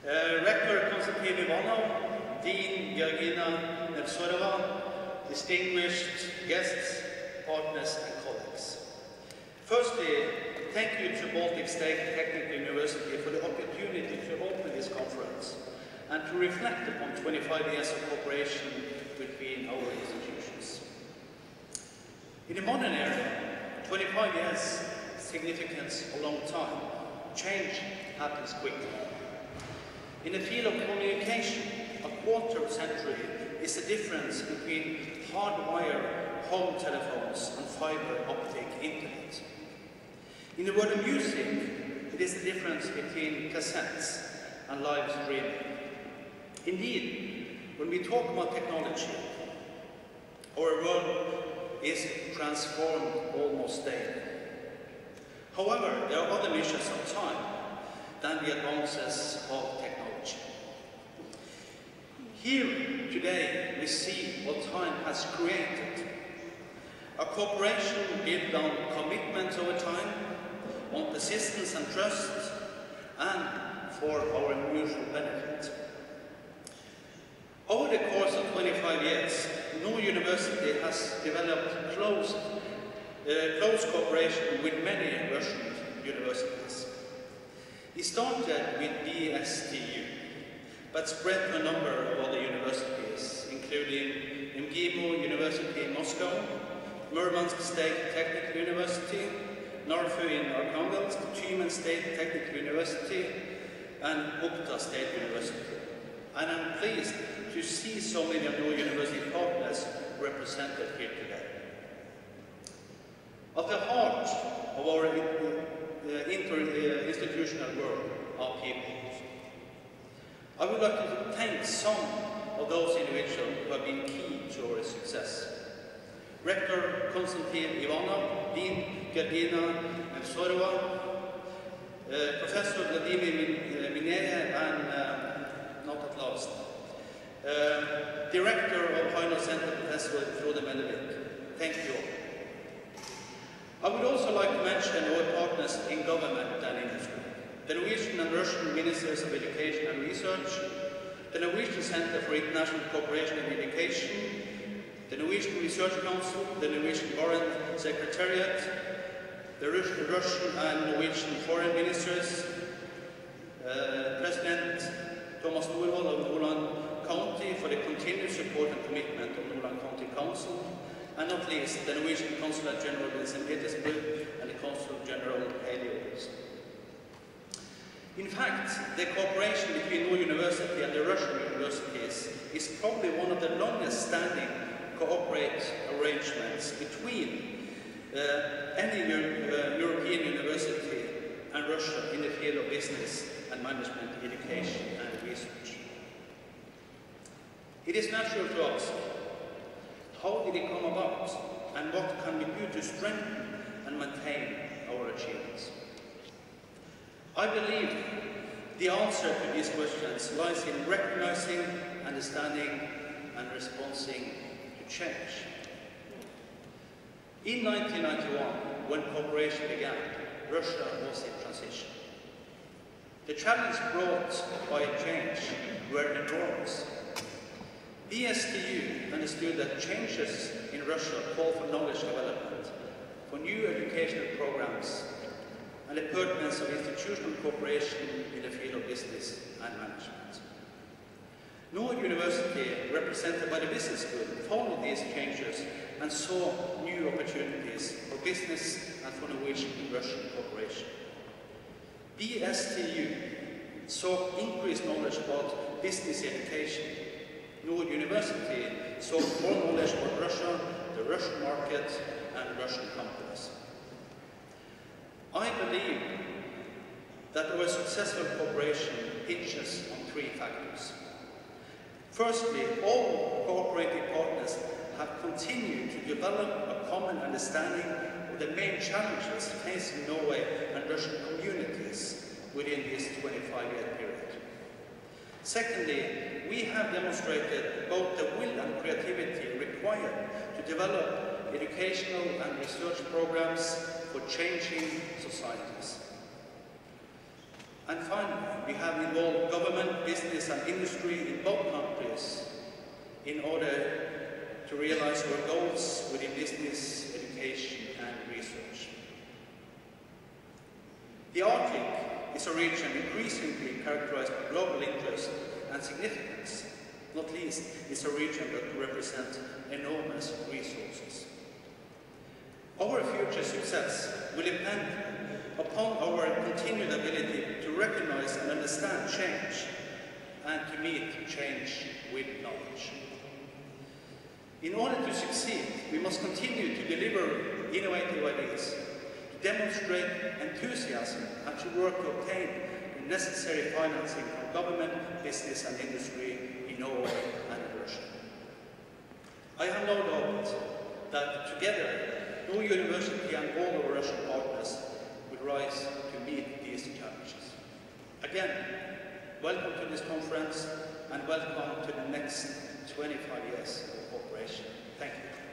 Rector Konstantin Ivanov, Dean Georgina Nevzorova, distinguished guests, partners and colleagues. Firstly, thank you to Baltic State Technical University for the opportunity to open this conference and to reflect upon 25 years of cooperation between our institutions. In the modern era, 25 years signifies a long time. Change happens quickly. In the field of communication, a quarter century is the difference between hardwire home telephones and fiber optic internet. In the world of music, it is the difference between cassettes and live streaming. Indeed, when we talk about technology, our world is transformed almost daily. However, there are other measures of time than the advances of technology. Here today we see what time has created. A cooperation built on commitment over time, on persistence and trust, and for our mutual benefit. Over the course of 25 years, no university has developed close cooperation with many Russian universities. It started with BSTU, but spread to a number of other universities, including MGIMO University in Moscow, Murmansk State Technical University, NARFU in Arkhangelsk, Tyumen State Technical University, and Ukhta State University. And I'm pleased to see so many of our university partners represented here today. At the heart of our inter-institutional work are people. I would like to thank some of those individuals who have been key to our success. Rector Konstantin Ivanov, Dean Georgina Nevzorova, Professor Vladimir Mineyev, and not at last, Director of Final Center, Professor Frode Mellevik. Thank you all. I would also like to mention our partners in government and industry, the Norwegian and Russian Ministers of Education and Research, the Norwegian Center for International Cooperation in Education, the Norwegian Research Council, the Norwegian Foreign Secretariat, the Russian and Norwegian Foreign Ministers, President Thomas Norvoll of Nordland County for the continued support and commitment of Nordland County Council, and not least the Norwegian Consulate General in St. Petersburg and the Consul General Helios. In fact, the cooperation between our university and the Russian universities is probably one of the longest standing cooperate arrangements between any European university and Russia in the field of business and management, education and research. It is natural to ask, how did it come about and what can we do to strengthen and maintain our achievements? I believe the answer to these questions lies in recognizing, understanding and responding to change. In 1991, when cooperation began, Russia was in transition. The challenges brought by change were enormous. BSTU understood that changes in Russia call for knowledge development, for new educational programs, and the pertinence of institutional cooperation in the field of business and management. Norway University, represented by the business school, followed these changes and saw new opportunities for business and for Norwegian-Russian cooperation. BSTU saw increased knowledge about business education. Norway University saw more knowledge about Russia, the Russian market, and Russian companies. I believe that our successful cooperation hinges on three factors. Firstly, all cooperating partners have continued to develop a common understanding of the main challenges facing Norway and Russian communities within this 25-year period. Secondly, we have demonstrated both the will and creativity required to develop educational and research programs for changing societies. And finally, we have involved government, business and industry in both countries in order to realize our goals within business, education and research. The Arctic is a region increasingly characterized by global interest and significance. Not least, it's a region that represents enormous resources. Our future success will depend upon our continued ability to recognize and understand change and to meet change with knowledge. In order to succeed, we must continue to deliver innovative ideas, to demonstrate enthusiasm and to work to obtain the necessary financing from government, business and industry in Norway and Russia. I have no doubt that together, Norwegian University and all our Russian partners will rise to meet these challenges. Again, welcome to this conference and welcome to the next 25 years of cooperation. Thank you.